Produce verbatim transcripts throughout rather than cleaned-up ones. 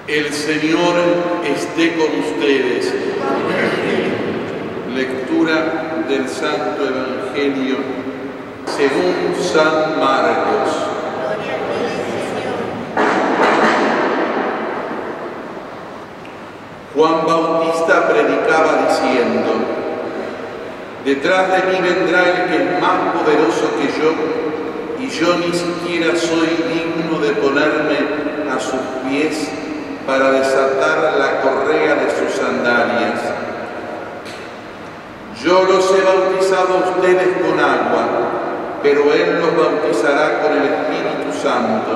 El Señor esté con ustedes. Lectura del Santo Evangelio según San Marcos. Juan Bautista predicaba diciendo: detrás de mí vendrá el que es más poderoso que yo, y yo ni siquiera soy digno de ponerme a sus pies para desatar la correa de sus sandalias. Yo los he bautizado a ustedes con agua, pero Él los bautizará con el Espíritu Santo.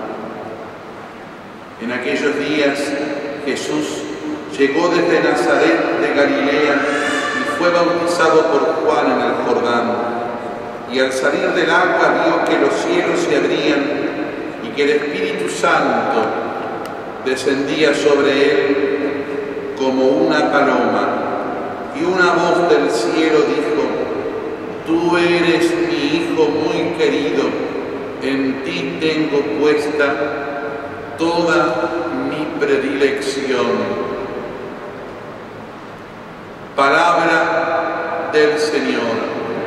En aquellos días Jesús llegó desde Nazaret de Galilea y fue bautizado por Juan en el Jordán. Y al salir del agua vio que los cielos se abrían y que el Espíritu Santo descendía sobre él como una paloma. Y una voz del cielo dijo: tú eres mi Hijo muy querido, en ti tengo puesta toda mi predilección. Palabra del Señor.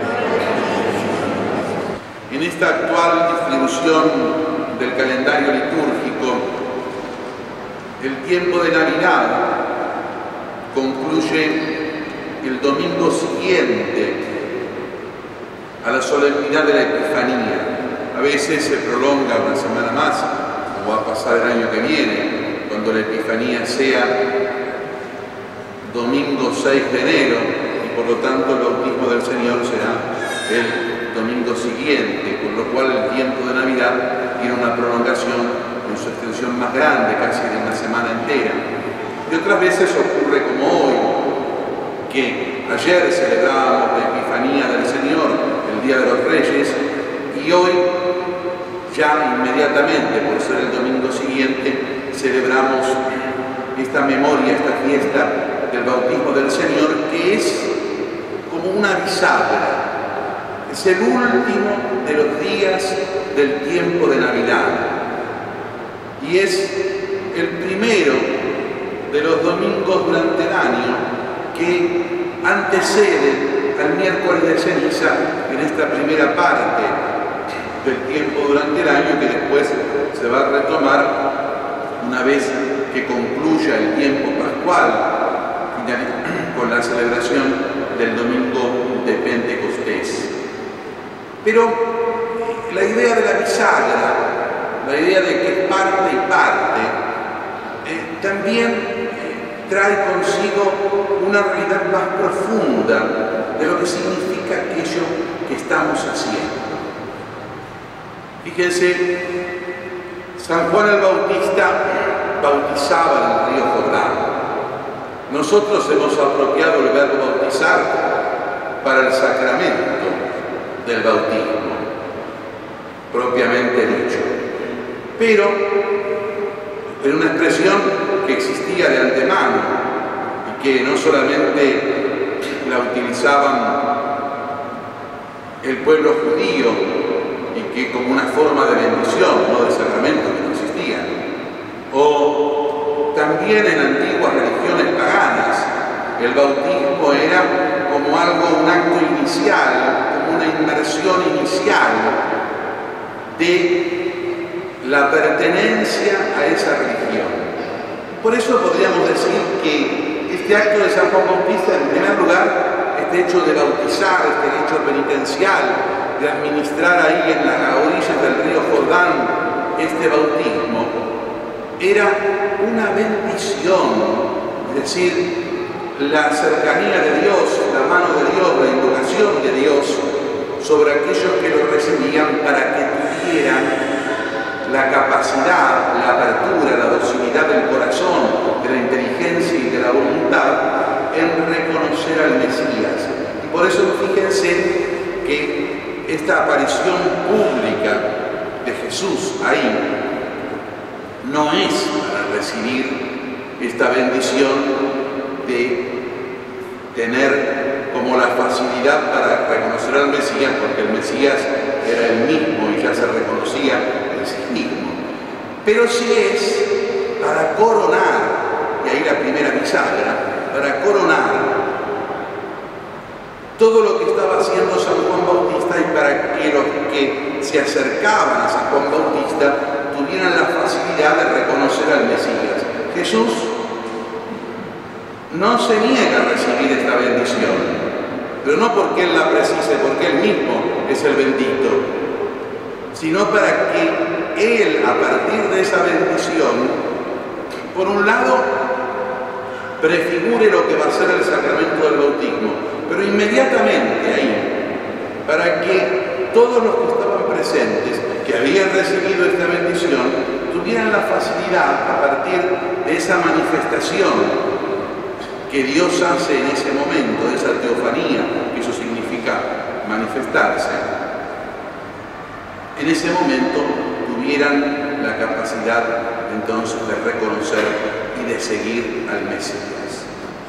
En esta actual distribución del calendario litúrgico, el tiempo de Navidad concluye el domingo siguiente a la solemnidad de la Epifanía. A veces se prolonga una semana más, como va a pasar el año que viene, cuando la Epifanía sea domingo seis de enero, y por lo tanto el bautismo del Señor será el domingo siguiente, con lo cual el tiempo de Navidad tiene una prolongación en su extensión más grande, casi de una semana entera. Y otras veces ocurre como hoy, que ayer celebrábamos la Epifanía del Señor, el Día de los Reyes, y hoy, ya inmediatamente, por ser el domingo siguiente, celebramos esta memoria, esta fiesta del bautismo del Señor, que es como una bisagra, es el último de los días del tiempo de Navidad, y es el primero de los domingos durante el año que antecede al miércoles de ceniza en esta primera parte del tiempo durante el año, que después se va a retomar una vez que concluya el tiempo pascual con la celebración del domingo de Pentecostés. Pero la idea de la bisagra, la idea de que parte y parte, eh, también trae consigo una realidad más profunda de lo que significa aquello que estamos haciendo. Fíjense, San Juan el Bautista bautizaba en el río Jordán. Nosotros hemos apropiado el verbo bautizar para el sacramento del bautismo, propiamente dicho. Pero en una expresión que existía de antemano y que no solamente la utilizaban el pueblo judío y que como una forma de bendición, no de sacramento, que no existía, o también en antiguas religiones paganas el bautismo era como algo, un acto inicial, como una inmersión inicial de la pertenencia a esa religión. Por eso podríamos decir que este acto de San Juan Bautista, en primer lugar, este hecho de bautizar, este hecho penitencial, de administrar ahí en las orillas del río Jordán este bautismo, era una bendición, es decir, la cercanía de Dios, la mano de Dios, la invocación de Dios sobre aquellos que lo recibían, para que tuvieran la capacidad, la apertura, la docilidad del corazón, de la inteligencia y de la voluntad en reconocer al Mesías. Y por eso fíjense que esta aparición pública de Jesús ahí no es para recibir esta bendición de tener como la facilidad para reconocer al Mesías, porque el Mesías era el mismo y ya se reconocía en sí mismo, pero sí es para coronar, y ahí la primera bisagra, para coronar todo lo que estaba haciendo San Juan Bautista y para que los que se acercaban a San Juan Bautista tuvieran la facilidad de reconocer al Mesías. Jesús no se niega a recibir esta bendición, pero no porque Él la precise, porque Él mismo es el bendito, sino para que Él, a partir de esa bendición, por un lado, prefigure lo que va a ser el sacramento del bautismo, pero inmediatamente ahí, para que todos los que estaban presentes, que habían recibido esta bendición, tuvieran la facilidad, a partir de esa manifestación que Dios hace en ese momento, de esa teofanía, que eso significa manifestarse, en ese momento tuvieran la capacidad entonces de reconocer y de seguir al Mesías.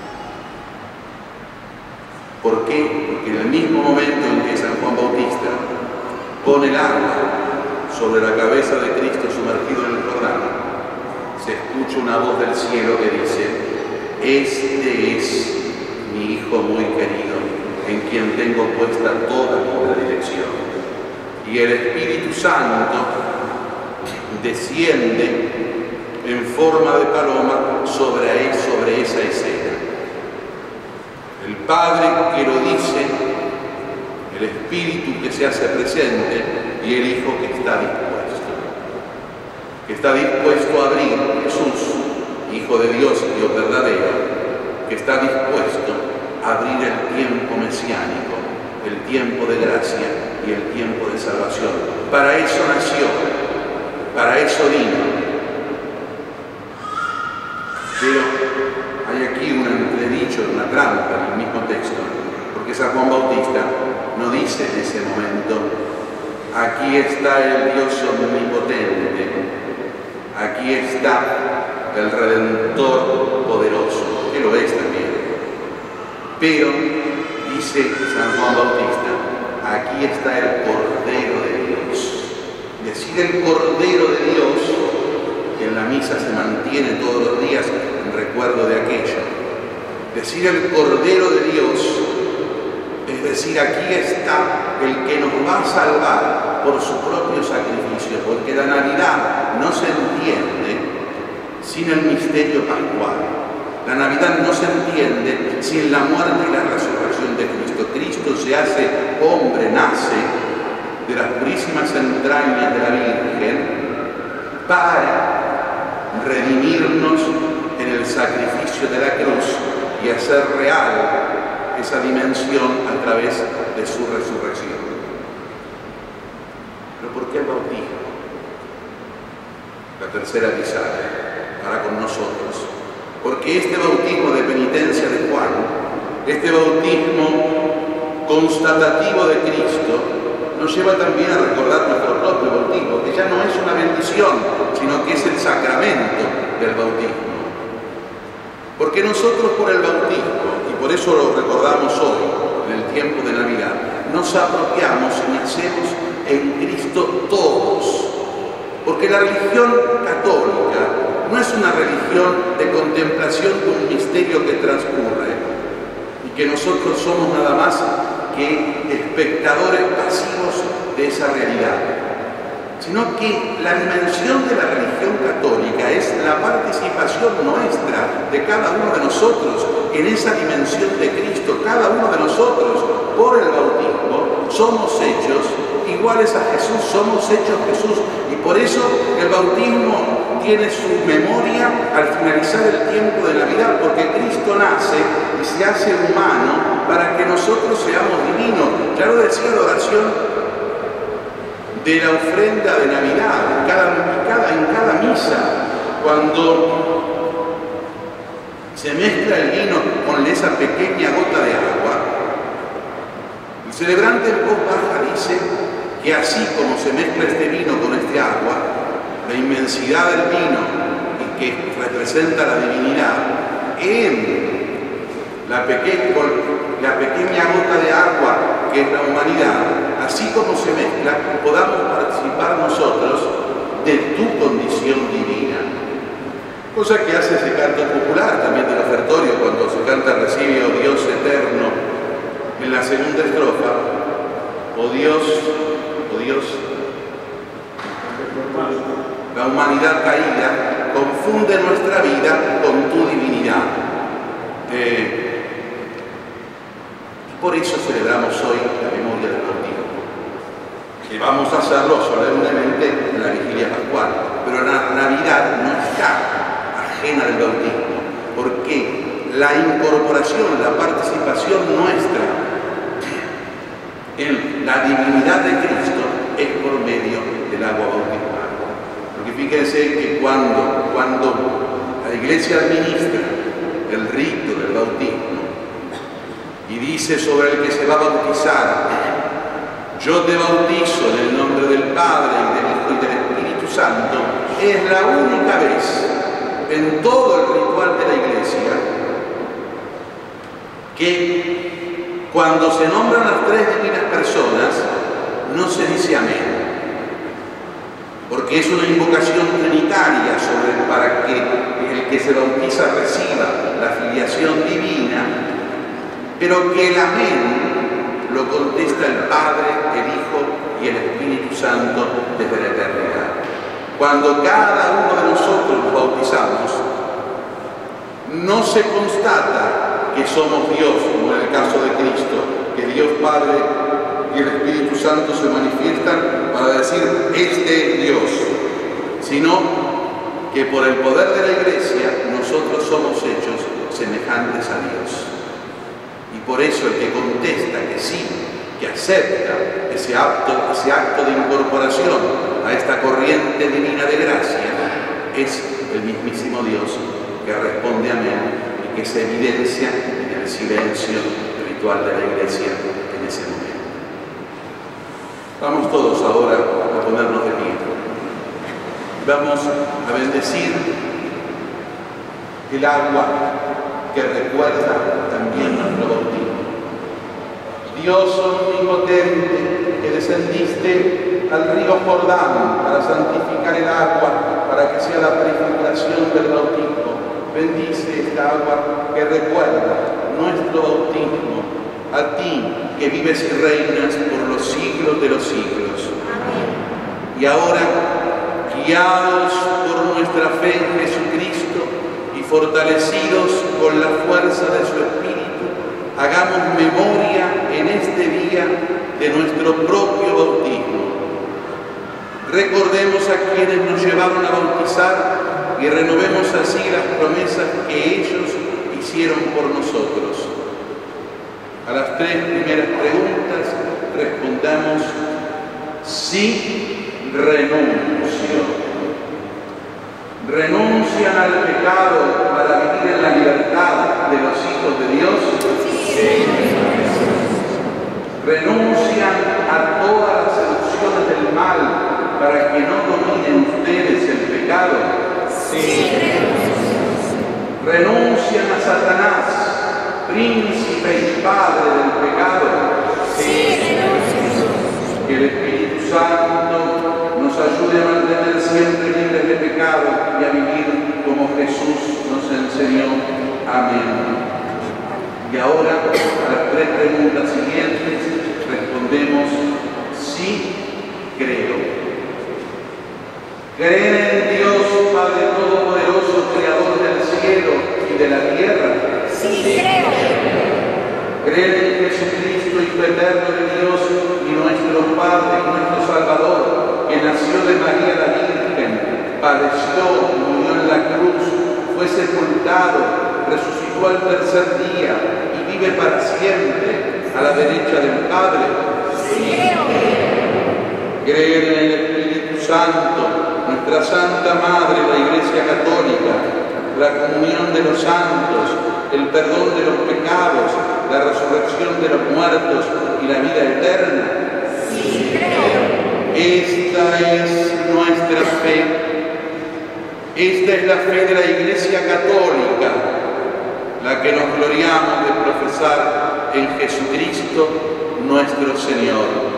¿Por qué? Porque en el mismo momento en que San Juan Bautista pone el agua sobre la cabeza de Cristo sumergido en el Jordán, se escucha una voz del cielo que dice: este es mi Hijo muy querido, en quien tengo puesta toda mi predilección. Y el Espíritu Santo desciende en forma de paloma sobre, sobre esa escena. El Padre que lo dice, el Espíritu que se hace presente y el Hijo que está dispuesto. Que está dispuesto a abrir, Jesús, Hijo de Dios, Dios verdadero, que está dispuesto a abrir el tiempo mesiánico, el tiempo de gracia y el tiempo de salvación. Para eso nació, para eso vino. Pero hay aquí un entredicho, una trampa en el mismo texto, porque San Juan Bautista no dice en ese momento: aquí está el Dios omnipotente, aquí está el Redentor poderoso, que lo es también. Pero, dice San Juan Bautista, aquí está el Cordero de Dios. Decir el Cordero de Dios, que en la misa se mantiene todos los días en recuerdo de aquello. Decir el Cordero de Dios, es decir, aquí está el que nos va a salvar por su propio sacrificio, porque la Navidad no se entiende sin el misterio pascual. La Navidad no se entiende sin la muerte y la resurrección de Cristo. Cristo se hace hombre, nace de las purísimas entrañas de la Virgen para redimirnos en el sacrificio de la cruz y hacer real esa dimensión a través de su resurrección. ¿Pero por qué el bautismo? La tercera bisagra para con nosotros. Porque este bautismo de penitencia de Juan, este bautismo constatativo de Cristo, nos lleva también a recordar nuestro propio bautismo, que ya no es una bendición, sino que es el sacramento del bautismo. Porque nosotros por el bautismo, y por eso lo recordamos hoy, en el tiempo de Navidad, nos apropiamos y nacemos en Cristo todos. Porque la religión católica no es una religión de contemplación de un misterio que transcurre y que nosotros somos nada más que espectadores pasivos de esa realidad, sino que la dimensión de la religión católica es la participación nuestra, de cada uno de nosotros, en esa dimensión de Cristo. Cada uno de nosotros, por el bautismo, somos hechos iguales a Jesús, somos hechos Jesús, y por eso el bautismo tiene su memoria al finalizar el tiempo de Navidad, porque Cristo nace y se hace humano para que nosotros seamos divinos. Ya lo decía la oración de la ofrenda de Navidad, en cada, cada, en cada misa, cuando se mezcla el vino con esa pequeña gota de agua, el celebrante en voz baja dice que así como se mezcla este vino con este agua, la inmensidad del vino y que representa la divinidad, en la, peque la pequeña gota de agua que es la humanidad, así como se mezcla, podamos participar nosotros de tu condición divina. Cosa que hace ese canto popular también del ofertorio, cuando se canta "Recibe, oh Dios eterno", en la segunda estrofa: "Oh Dios, oh Dios, la humanidad caída confunde nuestra vida con tu divinidad". Eh, y por eso celebramos hoy la memoria del bautismo. Y vamos a hacerlo solemnemente en la vigilia pascual, pero la Navidad no está ajena del bautismo, porque la incorporación, la participación nuestra en la divinidad de Cristo es por medio del agua bautismal. Porque fíjense que cuando, cuando la Iglesia administra el rito del bautismo y dice sobre el que se va a bautizar: "Yo te bautizo en el nombre del Padre y del Hijo y del Espíritu Santo", es la única vez en todo el ritual de la Iglesia que cuando se nombran las tres divinas personas no se dice amén, porque es una invocación trinitaria sobre, para que el que se bautiza reciba la filiación divina, pero que el amén lo contesta el Padre, el Hijo y el Espíritu Santo desde la eternidad. Cuando cada uno de nosotros nos bautizamos, no se constata que somos Dios, como en el caso de Cristo, que Dios Padre y el Espíritu Santo se manifiestan para decir: "Este es Dios", sino que por el poder de la Iglesia nosotros somos hechos semejantes a Dios. Y por eso el que contesta que sí, que acepta ese acto, ese acto de incorporación a esta corriente divina de gracia, es el mismísimo Dios, que responde amén y que se evidencia en el silencio ritual de la Iglesia en ese momento. Vamos todos ahora a ponernos de pie. Vamos a bendecir el agua que recuerda también nuestro bautismo. Dios omnipotente, que descendiste al río Jordán para santificar el agua, para que sea la prefiguración del bautismo, bendice esta agua que recuerda nuestro bautismo, a ti que vives y reinas por los siglos de los siglos. Amén. Y ahora, guiados por nuestra fe en Jesucristo y fortalecidos con la fuerza de su Espíritu, hagamos memoria en este día de nuestro propio bautismo. Recordemos a quienes nos llevaron a bautizar y renovemos así las promesas que ellos hicieron por nosotros. A las tres primeras preguntas respondamos: sí, renuncio. ¿Renuncian al pecado para vivir en la libertad de los hijos de Dios? Sí. ¿Renuncian a todas las seducciones del mal para que no dominen ustedes el pecado? Sí. ¿Renuncian a Satanás, príncipe y padre del pecado? Sí. Que el Espíritu Santo nos ayude a mantener siempre libres de pecado y a vivir como Jesús nos enseñó. Amén. Y ahora, a las tres preguntas siguientes, respondemos: sí, creo. ¿Creen en Dios, Padre Todopoderoso, Creador del cielo y de la tierra? Sí, creo. ¿Creen en Jesucristo, Hijo eterno de Dios y nuestro Padre y nuestro Salvador, que nació de María la Virgen, padeció, murió en la cruz, fue sepultado, resucitó al tercer día y vive para siempre a la derecha del Padre? Sí. ¿Creen en el Espíritu Santo, nuestra Santa Madre, la Iglesia Católica, la comunión de los santos, el perdón de los pecados, la resurrección de los muertos y la vida eterna? Sí, creo. Esta es nuestra fe. Esta es la fe de la Iglesia Católica, la que nos gloriamos de profesar en Jesucristo nuestro Señor.